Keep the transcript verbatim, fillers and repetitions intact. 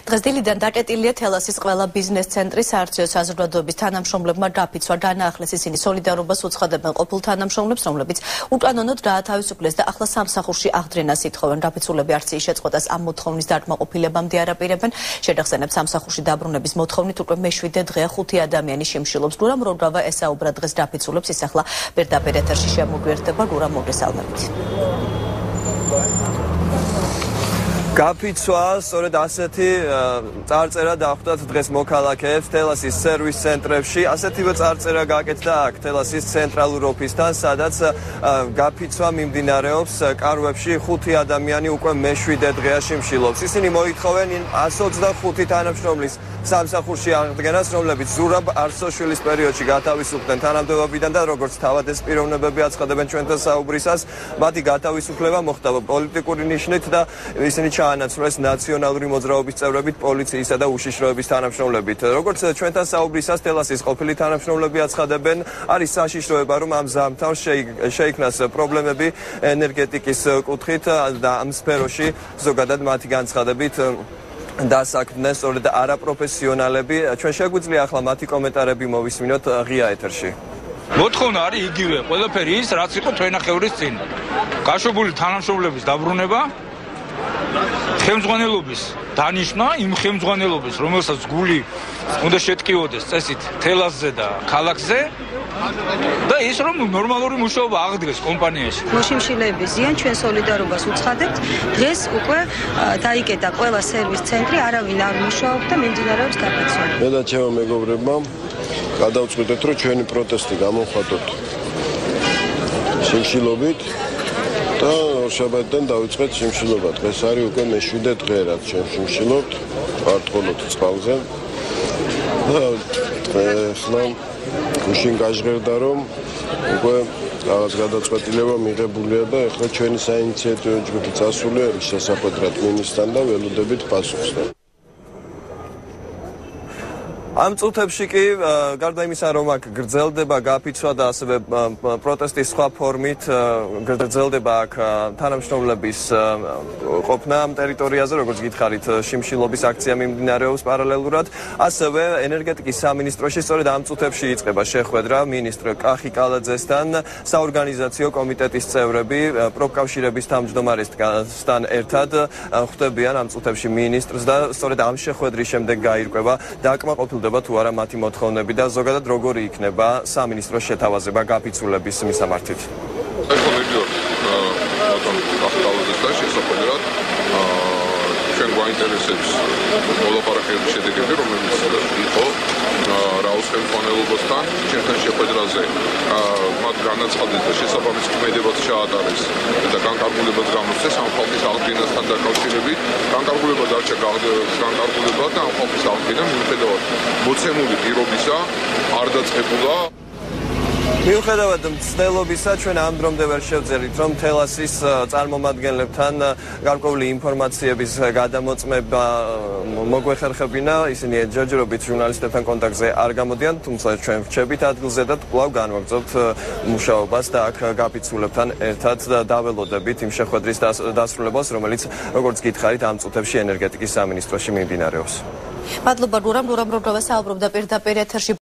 დღეს დილიდან დაკეტილია თელასის ყველა ბიზნეს ცენტრის საარჩევნო საზოგადოების თანამშრომლებმა დაფიცვა დაანახლეს ისინი სოლიდარობას უცხადებენ ყოფილ თანამშრომლებს, რომლებიც უკანონოდ დაათავისუფლეს და ახლა სამსახურში აღდგენას ითხოვენ. დაფიცულები არციის შეწყვეტას ამ მოთხოვნის დაკმაყოფილებამდე არაპირებენ. შედახსენებ სამსახურში დაბრუნების მოთხოვნით უკვე მეშვიდე დღეა ხუთი ადამიანი შიმშილობს. გურა მროვრავა ესაუბრა დღეს დაფიცულებს, ის ახლა პირდაპირ ეთერში შემოგვიერთდება. გურა, მოგესალმებით. გაფიცვა, სწორედ ასეთი წარწერა დახვდათ დღეს მოქალაქეებს თელასის სერვის ცენტრებში. ასეთივე წარწერა გაკეთდა აქ თელასის ცენტრალურ ოფისთან, სადაც გაფიცვა მიმდინარეობს. კარვებში ხუთი ადამიანი უკვე მეშვიდე დღეა შიმშილობს. ისინი მოითხოვენ εκατს ოცდახუთი თანამშრომლის სამსახურში აღდგენას, რომლებიც ზურაბ არსოშვილის პერიოდში გათავისუფლდნენ თანამდებობიდან და როგორც თავად ეს პიროვნებები აცხადებენ ჩვენთან საუბრისას, მათი გათავისუფლება მოხდა პოლიტიკური ნიშნით და ისინი ჩაანაცვლეს ნაციონალური მოძრაობის წევრებით, პოლიციისა და უშიშროების თანამშრომლებით. როგორც ჩვენთან საუბრისას თელასის ყოფილი თანამშრომლები აცხადებენ, არის საშიშროება, რომ ამ ზამთარ შეიქმნას პრობლემები ენერგეტიკის კუთხით და ამ სფეროში ზოგადად მათი განცხადებით დასაქმდნენ სწორედ არაპროფესიონალები. ჩვენ შეგვიძლია ახლა მათი კომენტარები მოვისმინოთ ღია ეთერში. მოთხოვნა არის იგივე, ყველაფერი ის, რაც იყო თვენახევრის წინ. გაშვებული თანამშრომლების დაბრუნება, ხელმძღვანელობის დანიშვნა, იმ ხელმძღვანელობის, რომელსაც გული უნდა შეტკივოდეს წესით თელასზე და ქალაქზე და ის რომ ნორმალური მუშაობა აღდგეს კომპანიაში. მოშიმშილეები ზიან, ჩვენ სოლიდარობას უცხადებთ. დღეს უკვე დაიკეტა ყველა სერვის ცენტრი, არავინ არ მუშაობს და მიმდინარეობს გაფიცვა. მე და ჩემო მეგობრებმა გადავწყვიტეთ, რომ ჩვენი პროტესტი გამოვხატოთ შიმშილობით და შაბათიდან დავიწყეთ შიმშილობა. დღეს არის უკვე მეშვიდე დღე, რაც ჩვენ შიმშილობთ, ვარტყოლოთ წყალზე და ახლა გუშინ გაჟღერდა, რომ უკვე რაღაც გადაწყვეტილება მიღებულია და ახლა ჩვენი საინიციატივო ჯგუფი წასულია შესახვედრად მინისტრთან და ველოდებით პასუხს. ამ წუთებში კი გარდა იმისა, რომ აქ გრძელდება გაფიცვა და ასევე პროტესტის სხვა ფორმით გრძელდება აქ თანამშრომლების ყოფნა ამ ტერიტორიაზე, როგორც გითხარით, შიმშილობის აქცია მიმდინარეობს პარალელურად. ასევე ენერგეტიკის სამინისტროში სწორედ ამ წუთებში იწყება შეხვედრა მინისტრ კახი კალაძესთან. საორგანიზაციო კომიტეტის წევრები პროფკავშირების თავმჯდომარესთან ერთად ხვდებიან ამ წუთებში მინისტრს და სწორედ ამ შეხვედრის შემდეგ გაირკვევა დაკმაყოფილება თუ არა მათი მოთხოვნები და ზოგადად როგორი იქნება სამინისტროს შეთავაზება გაფიცულების მისამართით. ახლა მივიდოთ ბატონ კახი კალაძესთან შესახვედრად. ჩვენ გვაინტერესებს მოლაპარაკებების შედეგები, რომელიც იყო რაოს ხელმძღვანელობასთან ჩვენთან შეხვედრაზე. მათ განაცხადეს და შესაბამის ქმედებაც ჩაატარეს და განკარგულებაც გამოსცეს ამ ხალხის აღდგენასთან დაკავშირებით. განკარგულება დარჩა განკარგულება და ამ ხალხის აღდგენა მიუხედავად მოცემული პირობისა არ დაწყებულა. მიუხედავად მცდელობისა, ჩვენ ამ დრომდე ვერ შევძელით, რომ თელასის წარმომადგენლებთან გარკვეული ინფორმაციების გადამოწმება მოგვეხერხებინა. ისინი ჯერჯერობით ჟურნალისტებთან კონტაქტზე არ გამოდიან, თუმცა ჩვენ ვრჩებით ადგილზე და კვლავ განვაგრძობთ მუშაობას და აქ გაფიცულებთან ერთად დაველოდებით იმ შეხვედრის დასრულებას, რომელიც, როგორც გითხარით, ამ წუთებში ენერგეტიკის სამინისტროში მიმდინარეობს. მადლობა, გურამ, გურამ მროვრავა საუბრობდა პირდაპირ ეთერში.